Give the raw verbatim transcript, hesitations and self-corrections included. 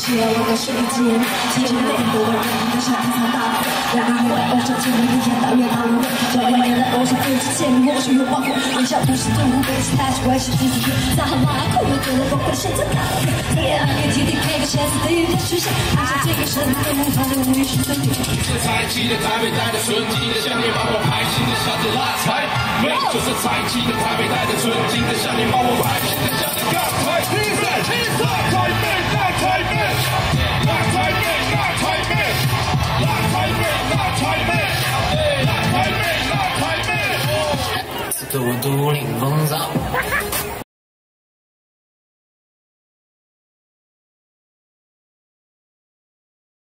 希望我的水晶，体验更多的人的像天堂大海，让你越偶像前面一天到越到越这一年的偶像飞机见你或许有包袱，微笑五十度，被期待是维持第四天，在很马酷又觉得崩溃，现在打开，黑暗给 T D 配个前四地狱的出现，按照这个身份不同的女神身体。是才气的台北带着纯净的项链，把我排新的小子拉踩，妹就是才气的台北带着纯净的项链，把我排新的小子拉踩。披萨披萨台妹大台妹，大台妹大台妹，大台妹大台妹，大台妹大台妹。此刻我独领风骚。